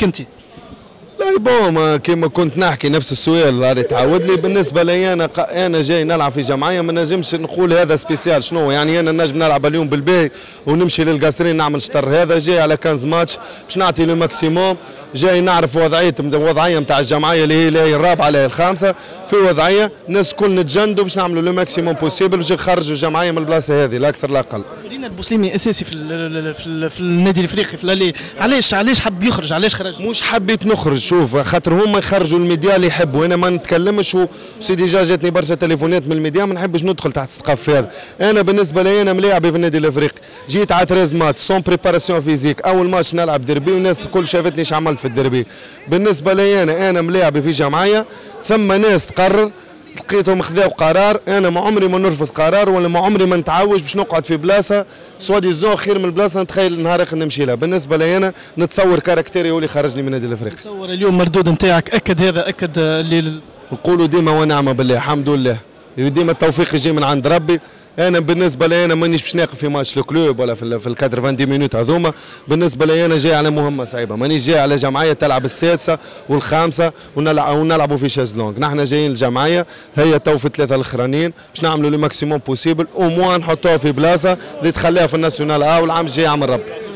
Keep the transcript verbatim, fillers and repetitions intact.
انت؟ لا بون كيما كنت نحكي نفس السؤال راه يتعاود لي. بالنسبه لي انا انا جاي نلعب في جمعيه ما نجمش نقول هذا سبيسيال شنو يعني. انا نجم نلعب اليوم بالباهي ونمشي للقاصرين نعمل شطر. هذا جاي على خمسة ماتش باش نعطي لو ماكسيموم. جاي نعرف وضعيه الوضعيه نتاع الجمعيه اللي هي اللي هي الرابعه اللي هي الخامسه في وضعيه الناس الكل نتجندوا باش نعملوا لو ماكسيموم بوسيبل باش نخرجوا الجمعيه من البلاصه هذه لا اكثر لا اقل. ورينا البوسليمي اساسي في ال في, ال في النادي الافريقي في الالي. علاش علاش حب يخرج علاش خرج؟ مش حبيت نخرج شوف خاطر هما يخرجوا الميديا اللي يحبوا. انا ما نتكلمش وسي ديجا جاتني برشا تليفونات من الميديا ما نحبش ندخل تحت السقف هذا. انا بالنسبه لي انا ملاعبي في النادي الافريقي جيت على ثلاثة ماتش سون بريباراسيون فيزيك. اول ماتش نلعب دربي والناس الكل شافتني اش عملت في الدربي. بالنسبه لي انا انا ملاعبي في جمعيه ثم ناس تقرر لقيتهم خذاو قرار. انا ما عمري ما نرفض قرار ولا ما عمري ما نتعوج باش نقعد في بلاصه سوادي زون خير من البلاصه نتخيل النهار اخر نمشي لها. بالنسبه لي انا نتصور كاركتيري هو اللي خرجني من النادي الافريقي. نتصور اليوم مردود نتاعك اكد هذا اكد اللي نقولوا ديما ونعم بالله الحمد لله. ديما التوفيق يجي من عند ربي. انا بالنسبه لي انا مانيش باش ناقف في ماتش الكلوب ولا في في الكادر تسعين مينوت هذوما. بالنسبه لي انا جاي على مهمه صعيبه مانيش جاي على جمعيه تلعب السادسه والخامسه ونلعب ونلعبوا في شازلونج. نحن جايين الجمعيه هي تو في الثلاثه الاخرانيين باش نعملوا لو ماكسيموم بوسيبل او موان نحطوها في بلاصه اللي تخليها في الناسيونال ا والعام الجاي يعمل ربي.